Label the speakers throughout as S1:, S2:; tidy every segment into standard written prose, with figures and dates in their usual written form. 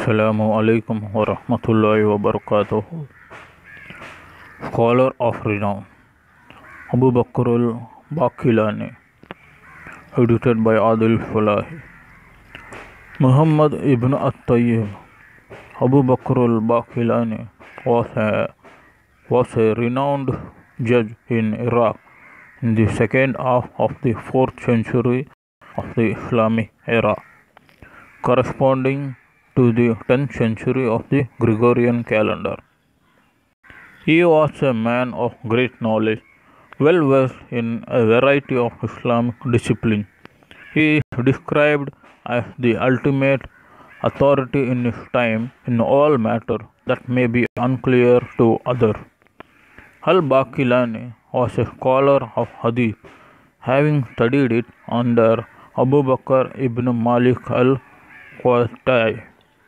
S1: Assalamu alaikum wa rahmatullahi wa barakatuh. Scholar of renown Abu Bakr al-Baqillani, edited by Adil Falahi. Muhammad ibn at-Tayyib Abu Bakr al-Baqillani was a renowned judge in Iraq in the second half of the 4th century of the Islamic era, corresponding to the 10th century of the Gregorian calendar. He was a man of great knowledge, well versed in a variety of Islamic disciplines. He is described as the ultimate authority in his time in all matters that may be unclear to others. Al-Baqillani was a scholar of Hadith, having studied it under Abu Bakr ibn Malik al-Qatai,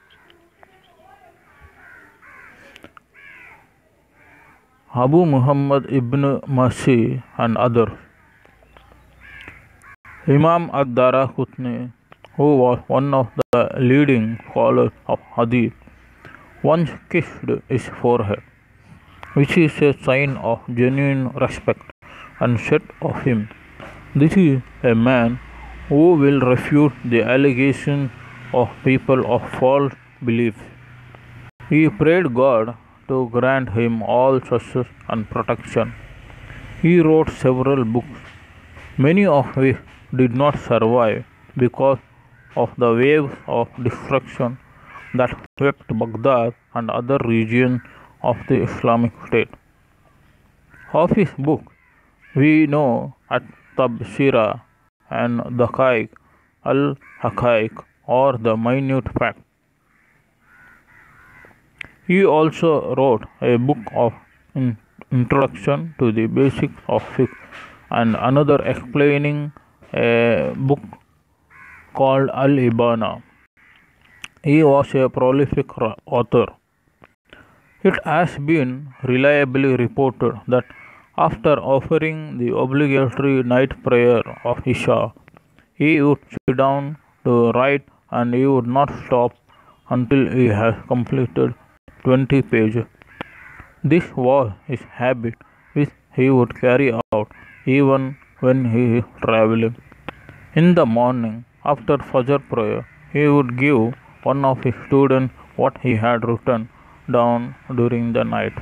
S1: Abu Muhammad ibn Masih, and others. Imam ad-Daraqutni, who was one of the leading scholars of Hadith, once kissed his forehead, which is a sign of genuine respect, and said of him, "This is a man who will refute the allegations of people of false beliefs." He prayed God to grant him all success and protection. He wrote several books, many of which did not survive because of the waves of destruction that swept Baghdad and other regions of the Islamic State. Of his book, we know At-Tabsira and Daqaiq al-Haqaiq, or the minute fact. He also wrote a book of introduction to the basics of fiqh and another explaining a book called Al-Ibana. He was a prolific author. It has been reliably reported that after offering the obligatory night prayer of Isha, he would sit down to write and he would not stop until he has completed 20 pages. This was his habit, which he would carry out even when he is traveling. In the morning, after Fajr prayer, he would give one of his students what he had written down during the night.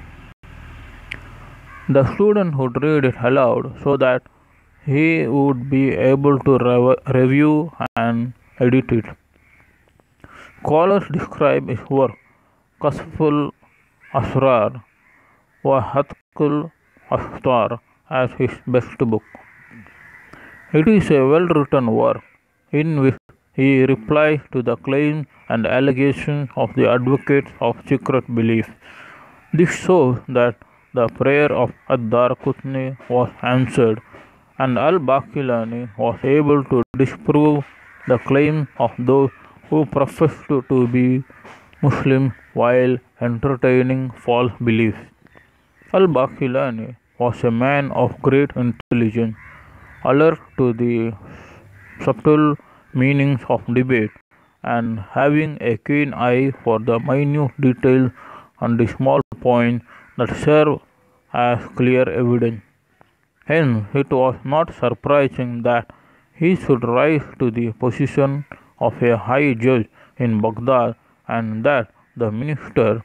S1: The student would read it aloud so that he would be able to review and edit it. Scholars describe his work, Kashful Asrar wa Hatkul Astar, as his best book. It is a well-written work in which he replies to the claims and allegations of the advocates of secret belief. This shows that the prayer of ad-Darqutni was answered, and al-Baqillani was able to disprove the claims of those who professed to be Muslims while entertaining false beliefs. Al-Baqillani was a man of great intelligence, alert to the subtle meanings of debate, and having a keen eye for the minute details and the small points that serve as clear evidence. Hence, it was not surprising that he should rise to the position of a high judge in Baghdad, and that the minister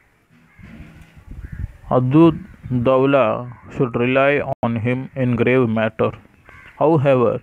S1: Ad-Dawla should rely on him in grave matters. However,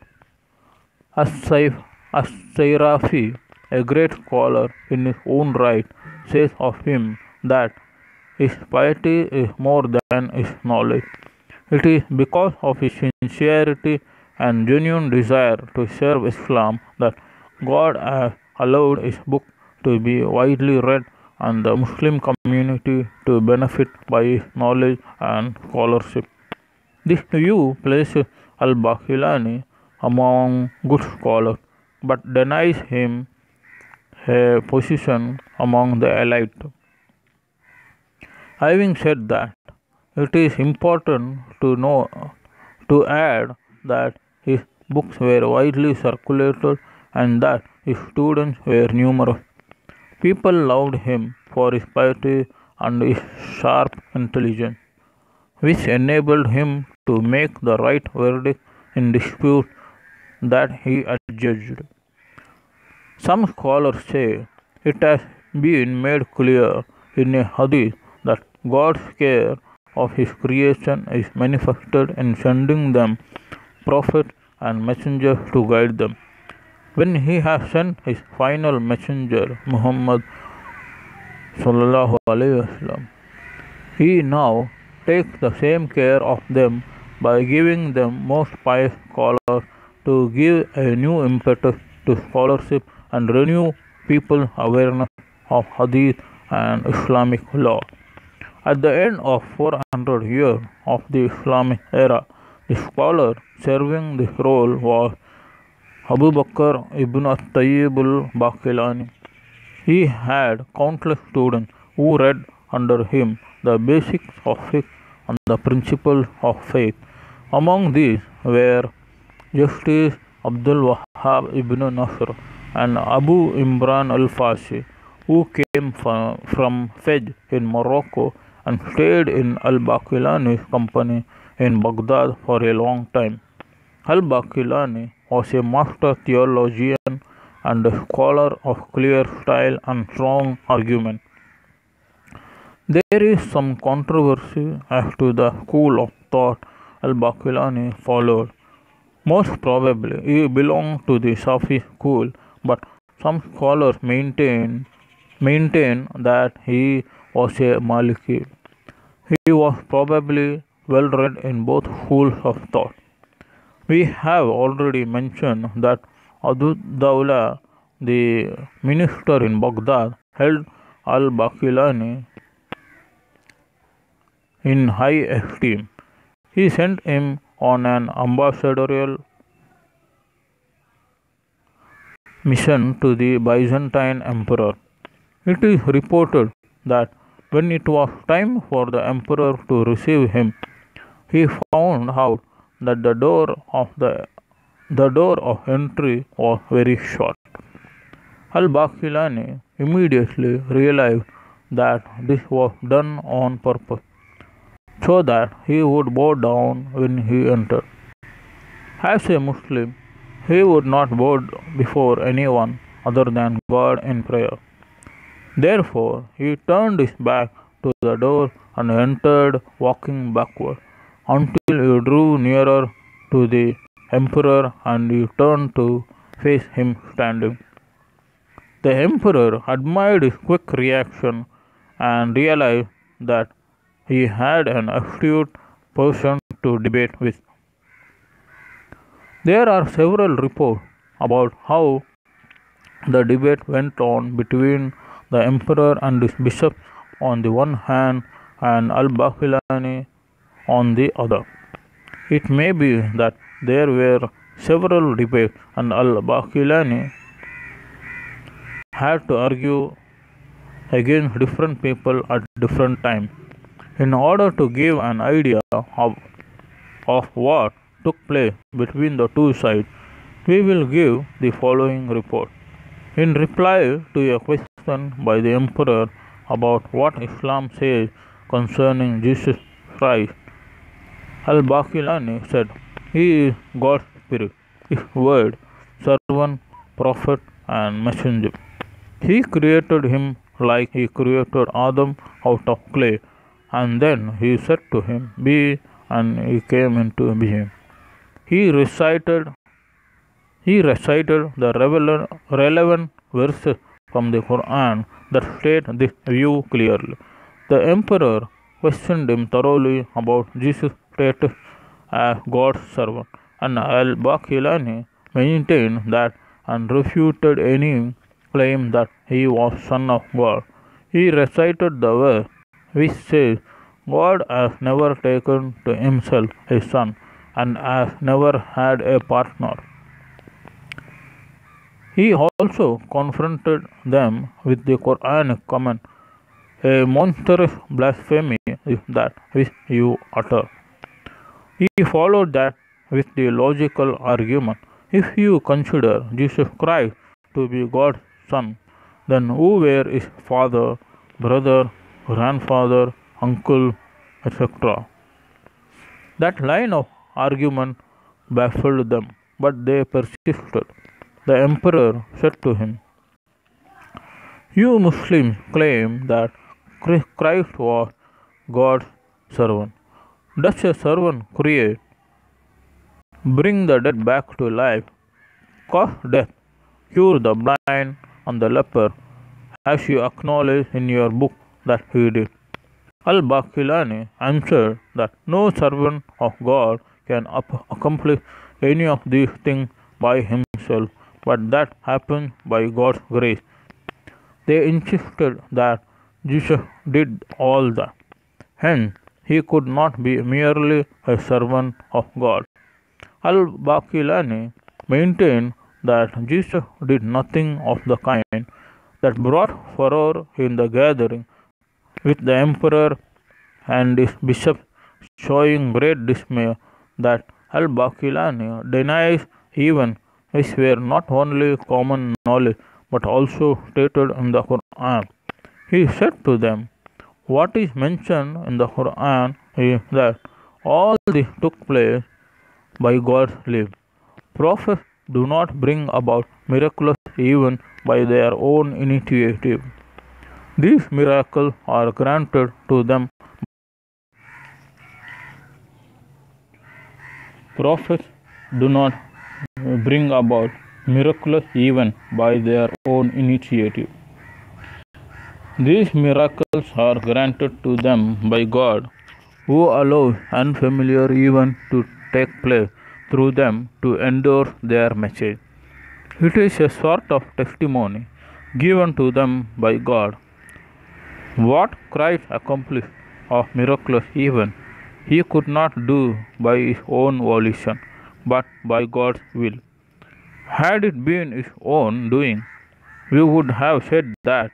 S1: As-Sayrafi, a great scholar in his own right, says of him that his piety is more than his knowledge. It is because of his sincerity and genuine desire to serve Islam that God has allowed his book to be widely read and the Muslim community to benefit by his knowledge and scholarship. This view places al-Baqillani among good scholars, but denies him a position among the elite. Having said that, it is important to add that his books were widely circulated and that his students were numerous. People loved him for his piety and his sharp intelligence, which enabled him to make the right verdict in disputes that he adjudged. Some scholars say it has been made clear in a hadith that God's care of his creation is manifested in sending them prophets and messengers to guide them. When he has sent his final messenger, Muhammad sallallahu alaihi wasallam, he now takes the same care of them by giving them most pious scholars to give a new impetus to scholarship and renew people's awareness of Hadith and Islamic law. At the end of 400 years of the Islamic era, the scholar serving this role was Abu Bakr ibn Tayyib al-Baqilani. He had countless students who read under him the basics of fiqh and the principles of faith. Among these were Justice Abdul Wahhab ibn Nasr and Abu Imran al-Fasi, who came from Fez in Morocco and stayed in al-Baqilani's company in Baghdad for a long time. Al-Baqilani was a master theologian and a scholar of clear style and strong argument. There is some controversy as to the school of thought al-Baqilani followed. Most probably he belonged to the Safi school, but some scholars maintain that he was a Maliki. He was probably well read in both schools of thought. We have already mentioned that Ad-Dawla, the minister in Baghdad, held al-Baqilani in high esteem. He sent him on an ambassadorial mission to the Byzantine emperor. It is reported that when it was time for the emperor to receive him, he found out that the door of entry was very short. Al-Baqilani immediately realized that this was done on purpose, so that he would bow down when he entered. As a Muslim, he would not bow before anyone other than God in prayer. Therefore, he turned his back to the door and entered walking backward until he drew nearer to the emperor and he turned to face him standing. The emperor admired his quick reaction and realized that he had an astute person to debate with. There are several reports about how the debate went on between the emperor and his bishop on the one hand and al-Baqilani on the other. It may be that there were several debates and al-Baqilani had to argue against different people at different times. In order to give an idea of what took place between the two sides, we will give the following report. In reply to a question by the emperor about what Islam says concerning Jesus Christ, al-Baqilani said, "He is God's Spirit, His word, servant, prophet, and messenger. He created him like he created Adam out of clay, and then he said to him, 'Be,' and he came into being." He recited the relevant verses from the Quran that state this view clearly. The emperor questioned him thoroughly about Jesus' status as God's servant, and al-Baqilani maintained that and refuted any claim that he was son of God. He recited the verse which says, "God has never taken to himself a son and has never had a partner." He also confronted them with the Quranic comment, "A monstrous blasphemy is that which you utter." He followed that with the logical argument, "If you consider Jesus Christ to be God's Son, then who were his father, brother, grandfather, uncle, etc.? That line of argument baffled them, but they persisted. The emperor said to him, "You Muslims claim that Christ was God's servant. Does a servant create, bring the dead back to life, cause death, cure the blind and the leper, as you acknowledge in your book that he did?" Al-Baqillani answered that no servant of God can accomplish any of these things by himself, but that happens by God's grace. They insisted that Jesus did all that. Hence, he could not be merely a servant of God. Al-Baqillani maintained that Jesus did nothing of the kind, that brought furor in the gathering, with the emperor and his bishops showing great dismay that Al-Baqillani denies even which were not only common knowledge but also stated in the Quran. He said to them, "What is mentioned in the Quran is that all this took place by God's leave. Prophets do not bring about miracles even by their own initiative. These miracles are granted to them. Prophets do not bring about miracles even by their own initiative. These miracles are granted to them by God, who allows unfamiliar events to take place through them to endorse their message. It is a sort of testimony given to them by God. What Christ accomplished of miraculous events, he could not do by his own volition, but by God's will. Had it been his own doing, we would have said that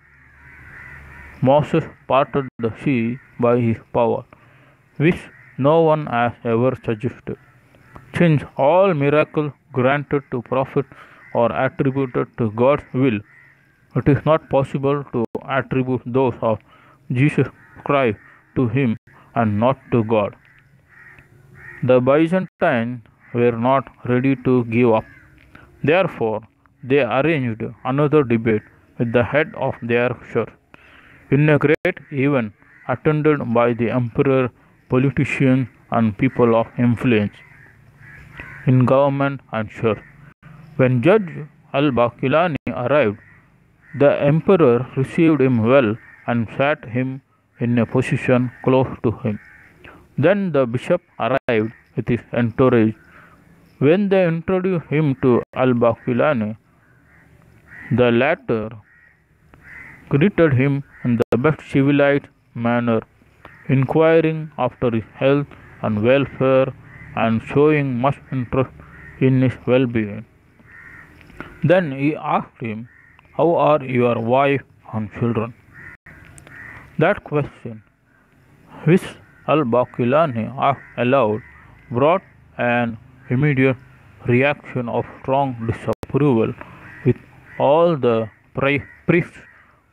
S1: Moses parted the sea by his power, which no one has ever suggested. Since all miracles granted to prophets are attributed to God's will, it is not possible to attribute those of Jesus Christ to him and not to God. The Byzantines were not ready to give up. Therefore, they arranged another debate with the head of their church. In a great event attended by the emperor, politicians, and people of influence in government and church. When Judge Al-Baqillani arrived, the emperor received him well and sat him in a position close to him. Then the bishop arrived with his entourage. When they introduced him to Al-Baqillani, the latter greeted him in the best civilized manner, inquiring after his health and welfare and showing much interest in his well-being. Then he asked him, "How are your wife and children?" That question, which Al-Baqillani asked aloud, brought an immediate reaction of strong disapproval with all the priests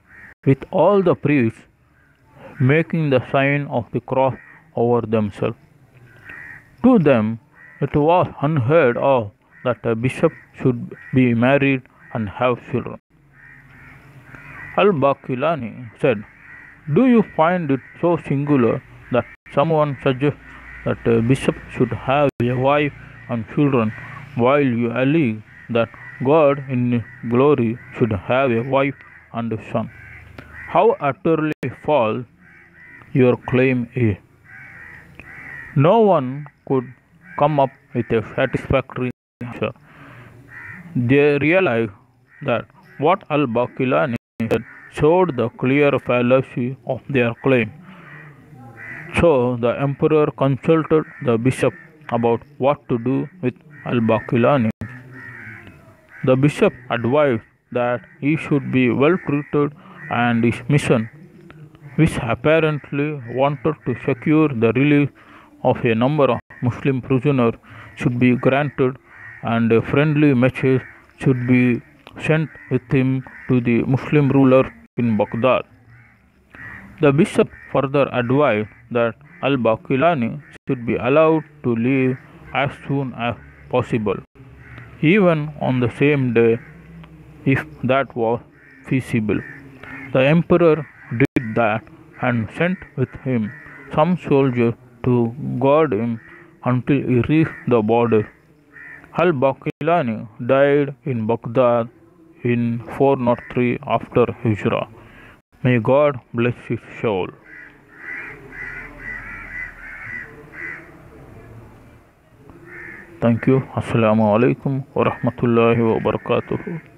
S1: making the sign of the cross over themselves. To them, it was unheard of that a bishop should be married and have children. Al-Baqillani said, "Do you find it so singular that someone suggests that a bishop should have a wife and children, while you allege that God in His glory should have a wife and a son? How utterly false your claim is!" No one could come up with a satisfactory answer. They realized that what Al-Baqillani said showed the clear fallacy of their claim. So the emperor consulted the bishop about what to do with Al-Baqillani. The bishop advised that he should be well treated and his mission, which apparently wanted to secure the release of a number of Muslim prisoners, should be granted, and a friendly message should be sent with him to the Muslim ruler in Baghdad. The bishop further advised that al-Baqillani should be allowed to leave as soon as possible, even on the same day if that was feasible. The emperor did that and sent with him some soldiers to guard him until he reached the border. Al-Baqillani died in Baghdad in 403 after Hijrah. May God bless his soul. Thank you. Assalamu alaikum wa rahmatullahi wa barakatuh.